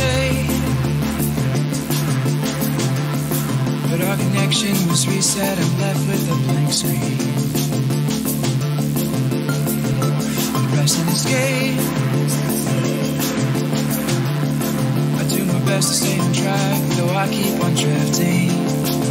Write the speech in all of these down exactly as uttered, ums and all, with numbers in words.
say, but our connection was reset. I'm left with a blank screen. I'm pressing escape. I do my best to stay on track, though I keep on drifting.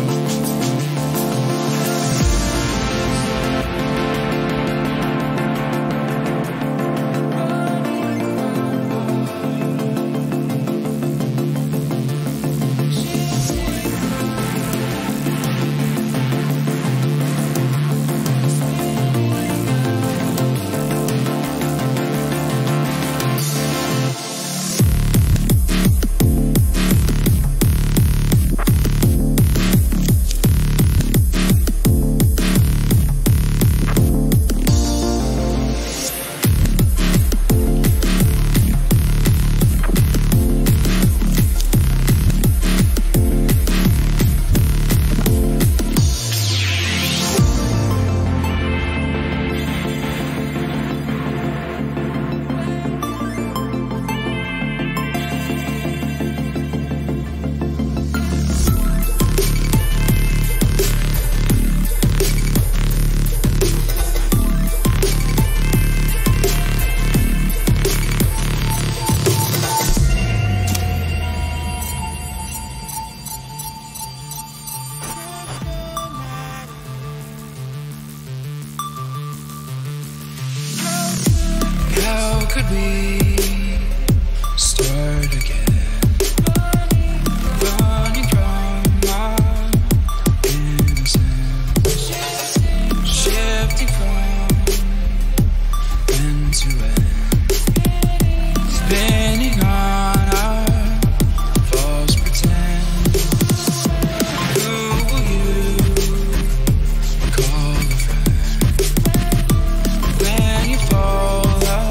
How could we start again? Running from our innocence, shifting from end to end, spinning on our false pretend. Who will you call a friend when you fall?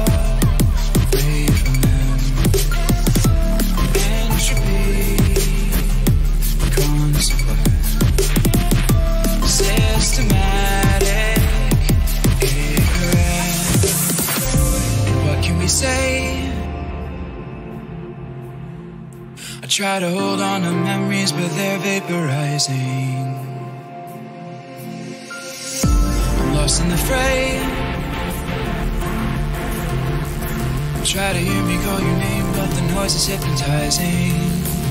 Say, I try to hold on to memories, but they're vaporizing. I'm lost in the fray. Try to hear me call your name, but the noise is hypnotizing.